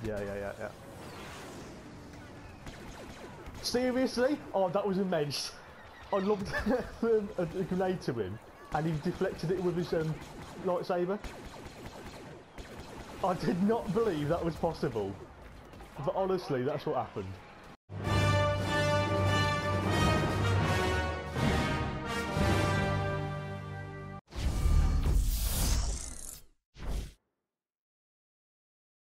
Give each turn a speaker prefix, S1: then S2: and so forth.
S1: Yeah. Seriously? Oh, that was immense. I loved a grenade to him, and he deflected it with his lightsaber. I did not believe that was possible. But honestly, that's what happened.